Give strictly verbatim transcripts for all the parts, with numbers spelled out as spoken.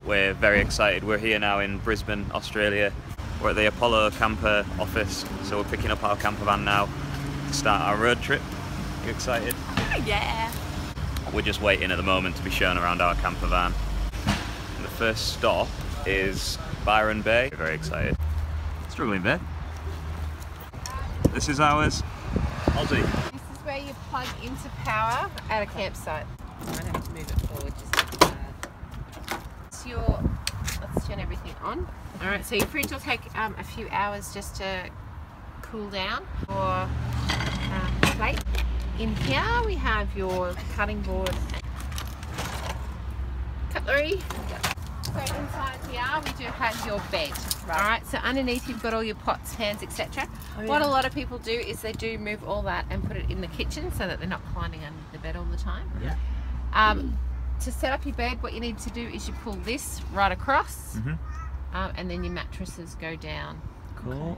we're very excited. We're here now in Brisbane, Australia. We're at the Apollo camper office, so we're picking up our camper van now to start our road trip. Are you excited? Yeah! We're just waiting at the moment to be shown around our camper van. And the first stop is Byron Bay. We're very excited. Struggling bit. This is ours. Aussie. This is where you plug into power at a campsite. I might have to move it forward just a bit. It's your, let's turn everything on. Alright, so your fridge will take um, a few hours just to cool down. Your um, plate. In here we have your cutting board and cutlery. So inside here we do have your bed. Right. Alright, so underneath you've got all your pots, pans, et cetera. Oh, yeah. What a lot of people do is they do move all that and put it in the kitchen so that they're not climbing under the bed all the time. Yeah. Um, to set up your bed, what you need to do is you pull this right across, mm-hmm. um, and then your mattresses go down. Cool. Okay.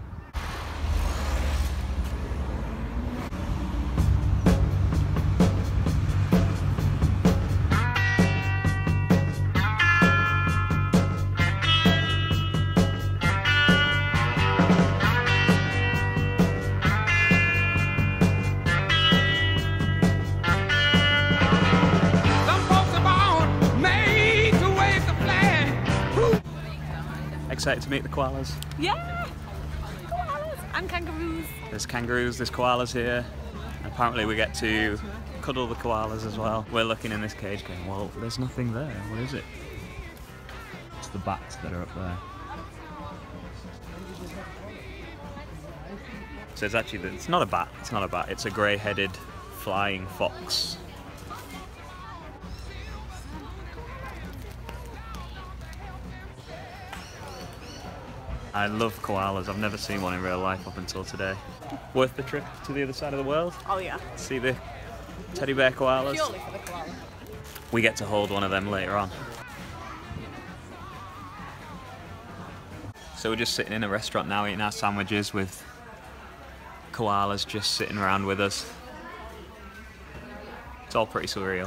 Excited to meet the koalas? Yeah! Koalas and kangaroos. There's kangaroos, there's koalas here. Apparently we get to cuddle the koalas as well. We're looking in this cage going, well, there's nothing there. What is it? It's the bats that are up there. So it's actually, it's not a bat, it's not a bat, it's a grey-headed flying fox. I love koalas. I've never seen one in real life up until today. Worth the trip to the other side of the world? Oh yeah. See the teddy bear koalas? Purely for the koala. We get to hold one of them later on. So we're just sitting in a restaurant now eating our sandwiches with koalas just sitting around with us. It's all pretty surreal.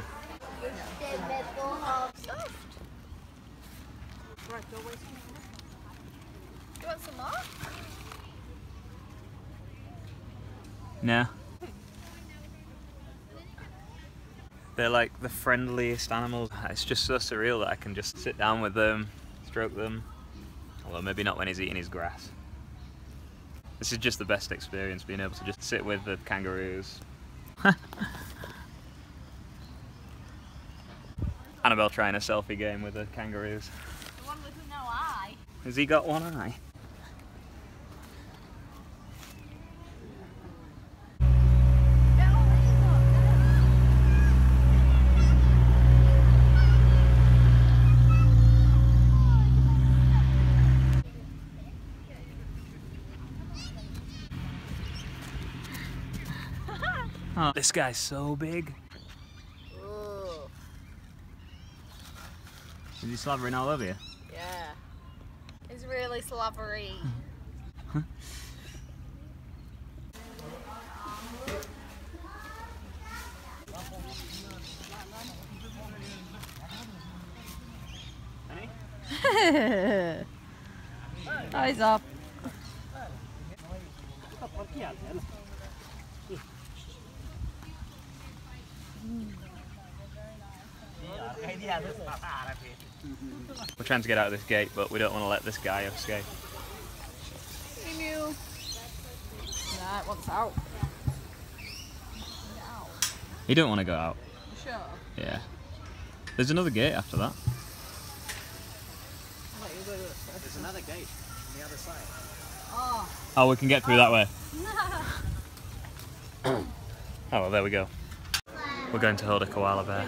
You want some more? No. They're like the friendliest animals. It's just so surreal that I can just sit down with them, stroke them. Although maybe not when he's eating his grass. This is just the best experience, being able to just sit with the kangaroos. Annabel trying a selfie game with the kangaroos. The one with no eye. Has he got one eye? Oh, this guy's so big. Ooh. Is he slobbering all over you? Yeah. It's really slobbery. Eyes up. We're trying to get out of this gate, but we don't want to let this guy escape. Emu. Nah, it wants out. You don't want to go out. Sure. Yeah. There's another gate after that. There's another gate on the other side. Oh. Oh, we can get through that way. Oh, well, there we go. We're going to hold a koala bear.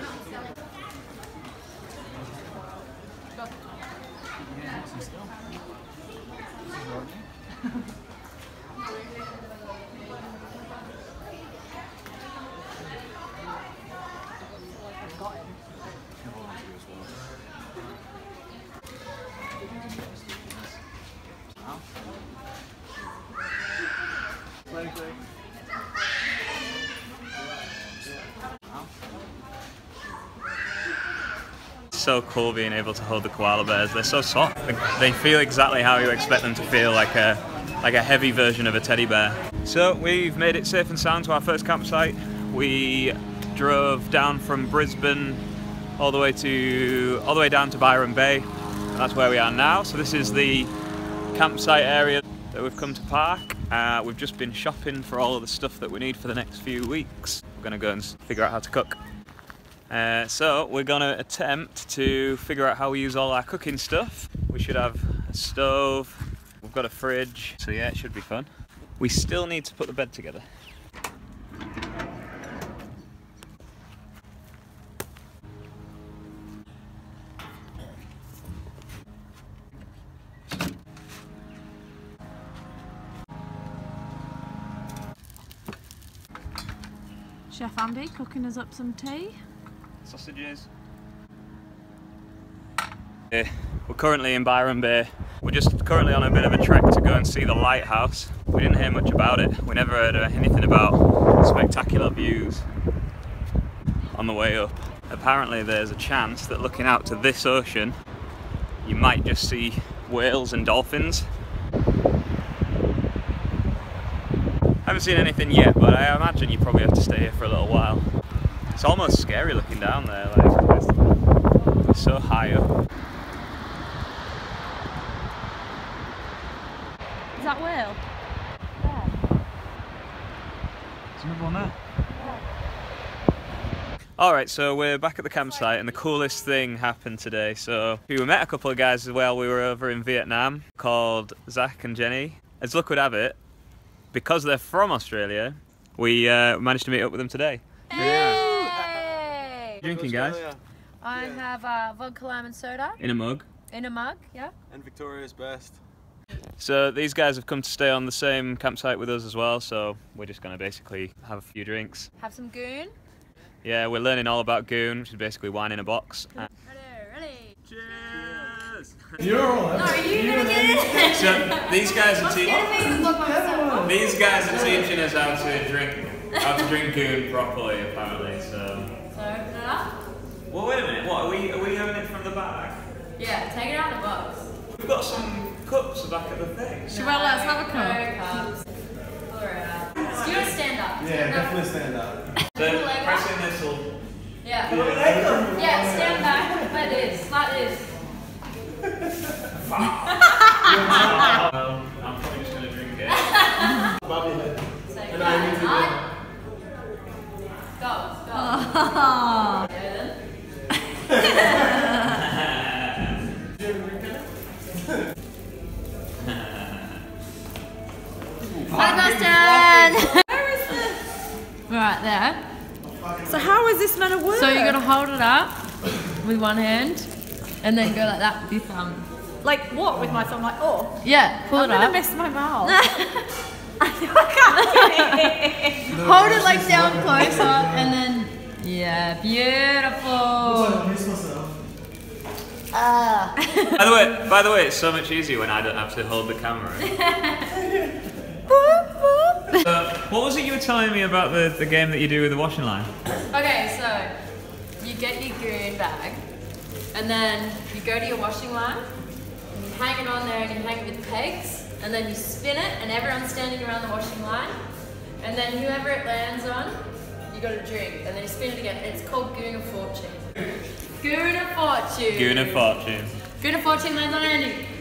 so cool being able to hold the koala bears. They're so soft. They feel exactly how you expect them to feel, like a like a heavy version of a teddy bear. So we've made it safe and sound to our first campsite. We drove down from Brisbane all the way to all the way down to Byron Bay. That's where we are now. So this is the campsite area that we've come to park. Uh, we've just been shopping for all of the stuff that we need for the next few weeks. We're gonna go and figure out how to cook. Uh, so we're gonna attempt to figure out how we use all our cooking stuff. We should have a stove, we've got a fridge, so yeah, it should be fun. We still need to put the bed together. Chef Andy cooking us up some tea. Sausages. Yeah, we're currently in Byron Bay. We're just currently on a bit of a trek to go and see the lighthouse. We didn't hear much about it. We never heard anything about spectacular views on the way up. Apparently there's a chance that looking out to this ocean, you might just see whales and dolphins. I haven't seen anything yet, but I imagine you probably have to stay here for a little while. It's almost scary looking down there, like it's, it's so high up. Is that whale? Yeah. There's another one there. Yeah. Alright, so we're back at the campsite and the coolest thing happened today. So we met a couple of guys while we were over in Vietnam called Zach and Jenny. As luck would have it, because they're from Australia, we uh, managed to meet up with them today. Hey! Drinking, guys? I have uh, vodka lime and soda. In a mug. In a mug, yeah. And Victoria's best. So these guys have come to stay on the same campsite with us as well, so we're just going to basically have a few drinks. Have some goon. Yeah, we're learning all about goon, which is basically wine in a box. Ready, ready. Cheers! You're all No, are you gonna get it? So these guys are teaching these guys are teaching us how to drink how to drink goon properly, apparently. So. So open it up. Well, wait a minute. What are we? Are we having it from the bag? Yeah, take it out of the box. We've got some cups back at the thing. No, well, let's have a cup. Cups. Pull her out. Do you want to stand up? Yeah, Stand definitely up. stand up. So pressing this will. Yeah. Yeah, stand back like this, like this. Well, I'm probably just gonna drink it. Bobby head. So And I need to right. Go, go. Hi, Where is this? Right there. So how is this meant to work? So you're gonna hold it up with one hand, and then go like that with your thumb. Like what with my thumb? Like oh. Yeah, pull I'm it gonna up. miss my mouth. I can't do it. Hold it like down closer, and then yeah, beautiful. Ah. By the way, by the way, it's so much easier when I don't have to hold the camera. So, what was it you were telling me about the, the game that you do with the washing line? Okay, so you get your goon bag, and then you go to your washing line, and you hang it on there, and you hang it with pegs, and then you spin it, and everyone's standing around the washing line, and then whoever it lands on, you got to drink, and then you spin it again. It's called Goon of Fortune. Goon of Fortune. Goon of Fortune. Goon of Fortune lands on Andy.